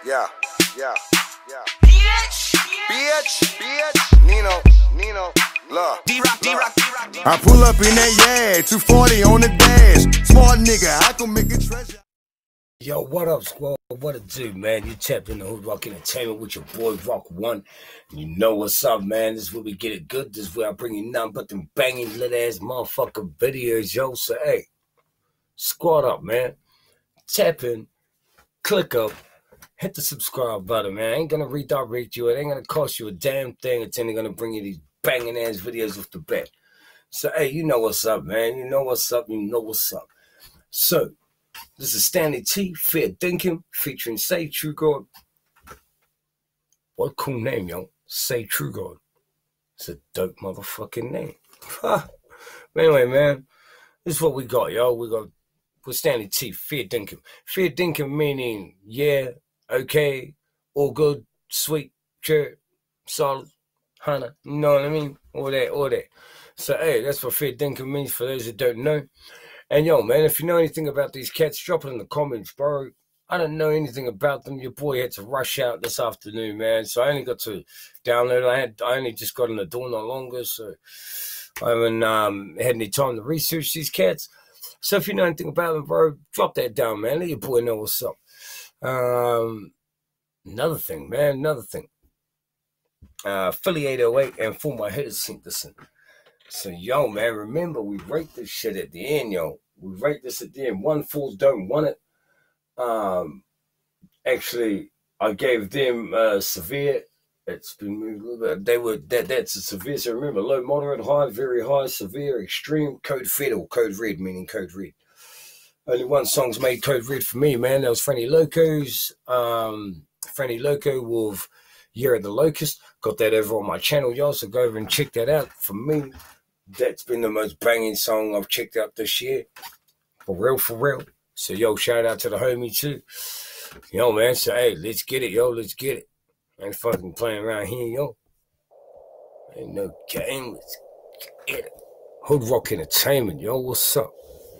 Yeah, yeah, yeah. Bitch, Nino, look. I pull up in that yard, 240 on the dash. Smart nigga, I can make a treasure. Yo, what up, squad? What it do, man? You tapped in the Hood Rock Entertainment with your boy Rock One. You know what's up, man. This is where we get it good. This is where I bring you nothing but them banging lit ass motherfucking videos, yo. So hey, squad up, man. Tap in, click up, hit the subscribe button, man. I ain't gonna redirect you. It ain't gonna cost you a damn thing. It's only gonna bring you these banging ass videos off the bat. So hey, you know what's up, man. You know what's up. You know what's up. So this is Stanley T, Fair Dinkum, featuring Say True God. What a cool name, yo. Say True God. It's a dope motherfucking name. But anyway, man, this is what we got, yo. We're Stanley T, Fair Dinkum. Fair Dinkum meaning, yeah, okay, all good, sweet, sure, solid, Hannah. You know what I mean? All that. So, hey, that's what Fair Dinkum means for those that don't know. And yo, man, if you know anything about these cats, drop it in the comments, bro. I don't know anything about them. Your boy had to rush out this afternoon, man. So I only got to download it. I only just got in the door no longer, so I haven't had any time to research these cats. So if you know anything about them, bro, drop that down, man. Let your boy know what's up. Another thing, man. Philly 808 and For My Hitters Sink this in. So, yo, man, remember, we rate this shit at the end, yo. We rate this at the end. One Fools Don't Want It. Actually, I gave them severe. It's been moved a little bit. That's a severe. So remember, low, moderate, high, very high, severe, extreme, code fed or code red, meaning code red. Only one song's made code red for me, man. That was Franny Loco's. Franny Loco with Year of the Locust. Got that over on my channel, y'all. So go over and check that out. For me, that's been the most banging song I've checked out this year. For real. So, yo, shout out to the homie, too. Yo, man, so, hey, let's get it, yo. Let's get it. Ain't fucking playing around here, yo. Ain't no game. Let's get it. Hood Rock Entertainment, yo. What's up?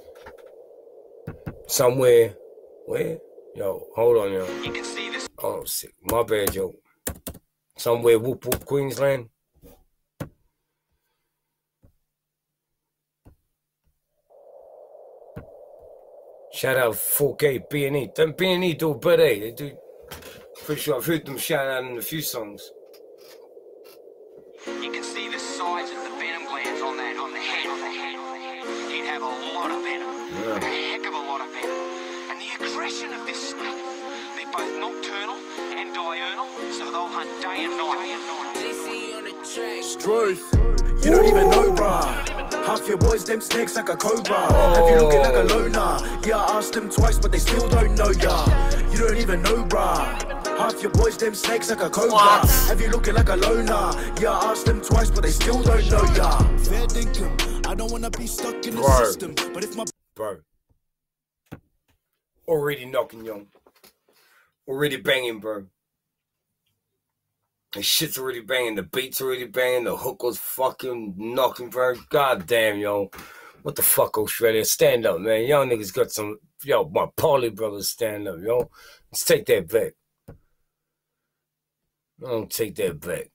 Somewhere. Where? Yo, hold on, yo. You can see this. Oh, sick. My bad, yo. Somewhere, whoop, whoop, Queensland. Shout out 4K B&E. Them B&E do better. They do. Pretty sure I've heard them shout out in a few songs. You can see the size of the venom glands on the head. He'd have a lot of venom. Yeah. A heck of a lot of venom. And the aggression of this snake. They're both nocturnal and diurnal, so they'll hunt day and night. Struth, you don't even know, bruh. Half your boys, them snakes like a cobra. Have you looking like a loner? Yeah, I asked them twice, but they still don't know ya. You don't even know, bruh. Half your boys, them snakes like a cobra. What? Have you looking like a loner? Yeah, I asked them twice, but they still don't know ya. Fair dinkum, I don't wanna be stuck in the system, but if my bro, already knocking, young, already banging, bro. The shit's already banging, the beat's already banging, the hook was fucking knocking, bro. God damn, yo. What the fuck, Australia? Stand up, man. Y'all niggas got some, yo, my Paulie brothers stand up, yo. Let's take that back. Don't take that back.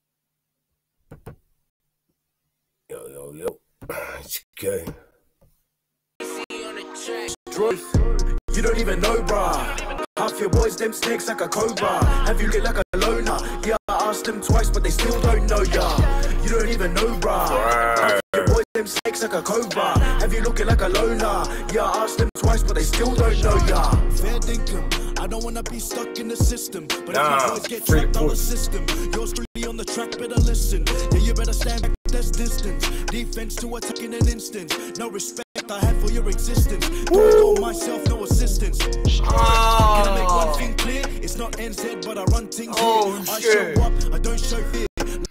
Yo. Let's go. Struth, you don't even know, bruh. Half your boys, them snakes like a cobra. Have you looked like a loner? Yeah, I asked them twice, but they still don't know ya. You don't even know, bruh. Half your boys, them snakes like a cobra. Have you looking like a loner? Yeah, I asked them twice, but they still don't know ya. Fair dinkum, I don't wanna be stuck in the system, but if my boys get trapped on the system, yours really on the track, better listen. Yeah, you better stand back, there's distance. Defense to attack in an instant. No respect I have for your existence. Doing all myself, no assistance. Can I make one thing clear? It's not NZ, but I run things here. I show up, I don't show fear.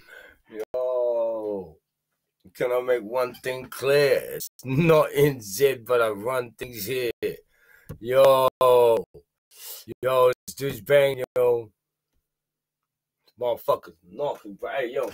Yo, can I make one thing clear? It's not NZ, but I run things here. Yo, this dude's bang, yo. Motherfuckers knocking, bro. Hey, yo.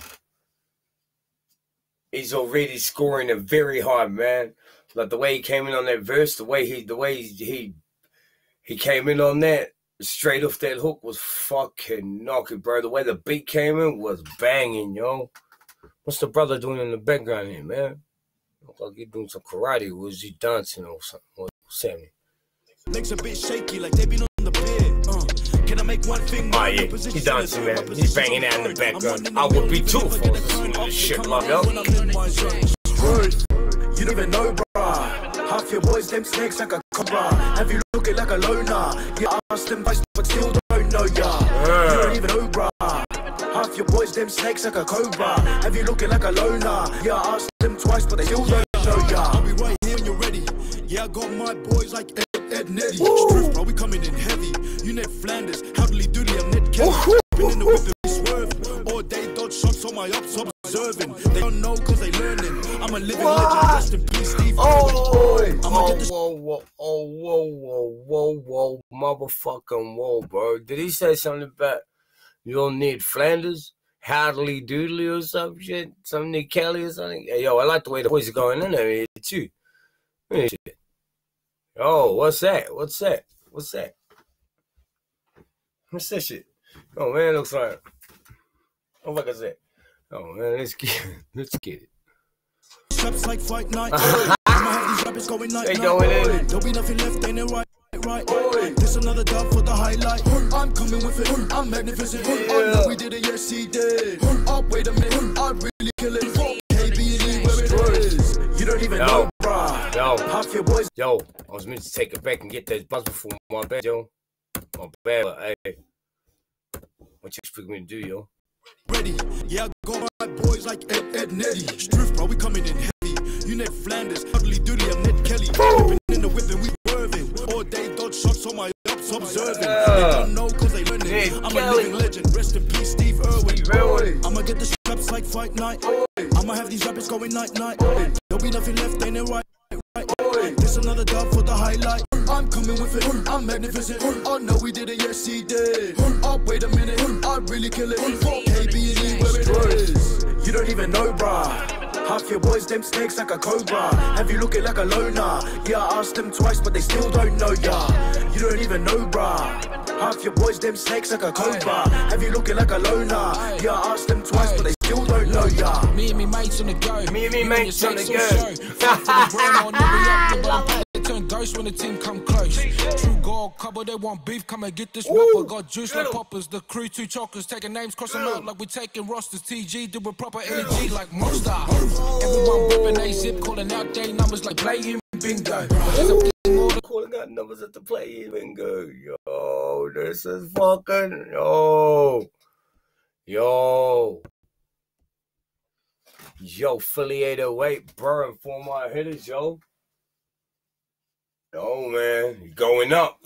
He's already scoring a very high, man. Like the way he came in on that verse, the way he came in on that, straight off that hook was fucking knocking, bro. The way the beat came in was banging, yo. What's the brother doing in the background here, man? Look like he doing some karate. Was he dancing or something? Or Sammy? Legs a bit shaky, like they been on the pier. Can I make one thing? Oh yeah, he's dancing, man. He's banging out in the background. I would be too if I was listening to this shit, love, yo. You don't even know, bruh. Half your boys, them snakes like a cobra. Have you looking like a loner? You asked them twice, but still don't know ya. You don't even know, bruh. Half your boys, them snakes like a cobra. Have you looking like a loner? You asked them twice, but they still don't know ya. I'll be right here when you're ready. Yeah, I got my boys like Ed Netty. Striff, bro, we coming in heavy. You Ned Flanders, Howdly Doodly, I'm Ned Kelly. Been in the whip and we swerve. All day dodge shots on my ups observing. They don't know cause they learning. I'm a living legend, rest in peace, Steve. Whoa, motherfucking whoa, bro. Did he say something about you don't need Flanders? Howdly Doodly or some shit? Some Nick Kelly or something? Hey, yo, I like the way the boys are going in there too. Oh, what's that? What's that? What's that? What's that shit? Oh man, looks like. Oh, like I said. Oh man, let's get it. Straps like fight night. I'ma have these rappers going night. There'll be nothing left, ain't it right? This another dub for the highlight. I'm coming with it. I'm magnificent. Oh no, we did it, yes he did. Oh wait a minute, I really kill it. KBE where it is. You don't even know, bruh. Half your boys. Yo, I was meant to take it back and get that buzz before my bad, yo. My bad, but hey. What you expect me to do, yo? Ready, yeah, I got my boys like Ed Netty. Striff, bro, we coming in heavy. You Ned Flanders, Howdly Doodly, I'm Ned Kelly. Been in the whip and we swerving. All day dodge shots on my ups observing. They don't know cause they learning. I'm a living legend, rest in peace, Steve Irwin. I'ma get the straps like fight night. I'ma have these rappers going night. There'll be nothing left, ain't it right? This another dub for the highlight. I'm coming with it. I'm magnificent. Oh no, we did it. Yes, he did. Oh wait a minute, I really kill it. KBE where it is. You don't even know, bruh. Half your boys, them snakes like a cobra. Have you looking like a loner? Yeah, I asked them twice, but they still don't know ya. You don't even know, bruh. Half your boys, them snakes like a cobra. Have you looking like a loner? Yeah, I asked them twice, but they still don't know ya. Me and me mates on the go. Me and me mates on the go. Turn ghost when the team come close. True gold cover, they want beef. Come and get this rapper. Got juice like poppers. The crew, two chokers. Taking names, cross them out like we taking rosters. TG, do a proper energy like Monster. Everyone whipping they zip, calling out their numbers like playing bingo. Calling out numbers at the play bingo. Yo, this is fucking yo, Philly 808, burn for my hitters, yo. Yo, man, going up.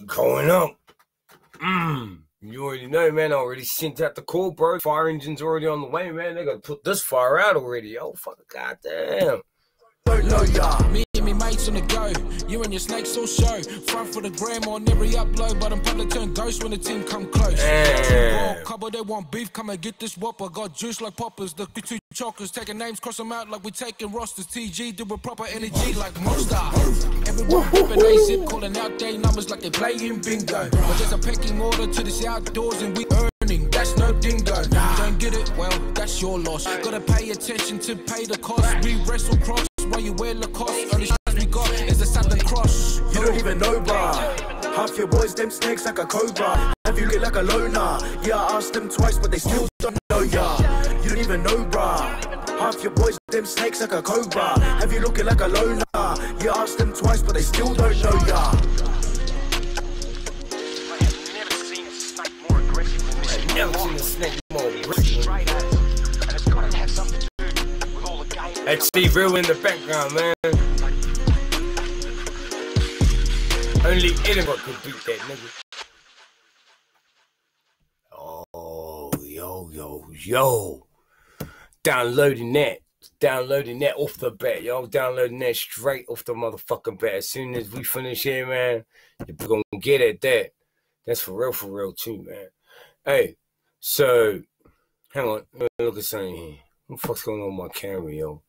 You already know, man. I already sent out the call, bro. Fire engine's already on the way, man. They gotta put this fire out already. Yo, fuck, goddamn. Me and me mates on the go. You and your snakes all show. Front for the gram on every upload, but I'm probably turn ghost when the team come close. Cover, they want beef. Come and get this whopper. Got juice like poppers. The two chokers. Taking names, cross them out like we taking rosters. TG, do a proper energy like Monster. Everyone whipping they zip, calling out their numbers like they playing bingo. But there's a pecking order to this outdoors and we earning. That's no dingo. Don't get it? Well, that's your loss. Gotta pay attention to pay the cost. We wrestle cross while you wear Lacoste. Only shots we got is the Southern Cross. You don't even know, bruh. Half your boys, them snakes like a cobra. Have you lit like a loner? Yeah, I asked them twice, but they still don't know ya. You don't even know, bruh. Half your boys, them snakes like a cobra. Have you looking like a loner? Yeah, I asked them twice, but they still don't know ya. Never seen a snake more aggressive. That's Steve Real in the background, man. Only Edinburgh could beat that nigga. Oh, yo. Downloading that off the bat, yo. Downloading that straight off the motherfucking bat. As soon as we finish here, man, you're gonna get at that. That's for real too, man. Hey, so, hang on. Let me look at something here. What the fuck's going on with my camera, yo?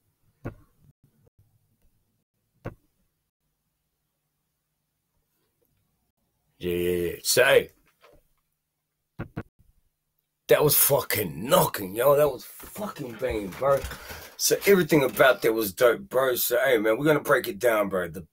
Yeah. So, hey, that was fucking knocking, yo. That was fucking banging, bro. So everything about that was dope, bro. So, hey, man, we're going to break it down, bro. The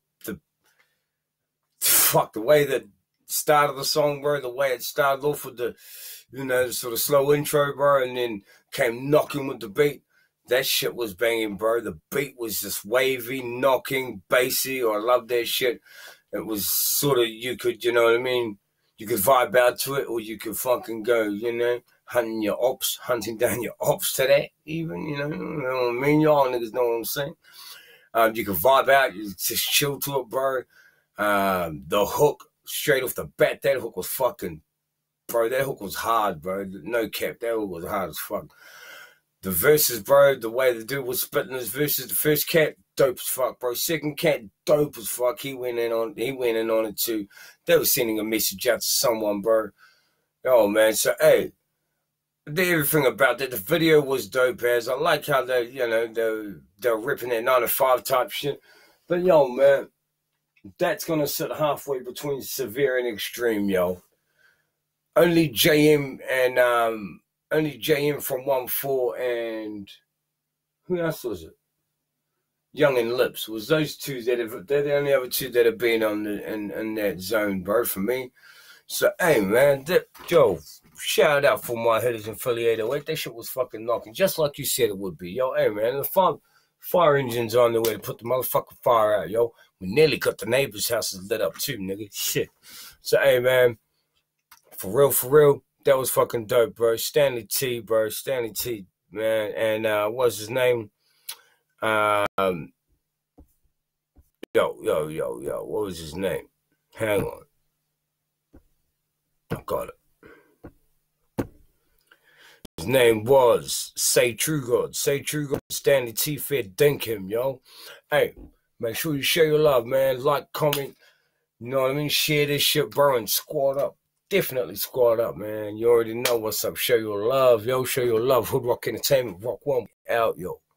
way that started the song, bro, the way it started off with the, you know, sort of slow intro, bro, and then came knocking with the beat. That shit was banging, bro. The beat was just wavy, knocking, bassy. I love that shit. It was sort of, you could, you know what I mean? You could vibe out to it, or you could fucking go, you know, hunting down your ops to that, even, you know what I mean? Y'all niggas know what I'm saying. You could vibe out, you just chill to it, bro. The hook, straight off the bat, that hook was fucking, bro, that hook was hard, bro. No cap, that hook was hard as fuck. The verses, bro, the way the dude was spitting his verses, the first cat, dope as fuck, bro. Second cat, dope as fuck. He went in on it too. They were sending a message out to someone, bro. Oh man, so hey, everything about that. The video was dope as. I like how they, you know, they're ripping that 9 to 5 type shit. But yo, man, that's gonna sit halfway between severe and extreme, yo. Only JM from 1-4 and who else was it? Young and Lips was those two they're the only other two that have been on in that zone, bro, for me. So hey man, yo, shout out for my hitters in Philly 808. That shit was fucking knocking, just like you said it would be. Yo, hey man, the fire engine's on the way to put the motherfucking fire out, yo. We nearly got the neighbor's houses lit up too, nigga. Shit. So hey man, for real, that was fucking dope, bro. Stanley T, bro. Stanley T, man. And what's his name? Yo. What was his name? Hang on. I got it. His name was Say True God. Say True God. Stanley T, fair dink him, yo. Hey, make sure you share your love, man. Like, comment. You know what I mean? Share this shit, bro, and squad up. Definitely squad up, man. You already know what's up. Show your love, yo. Show your love. Hood Rock Entertainment. Rock 1 out, yo.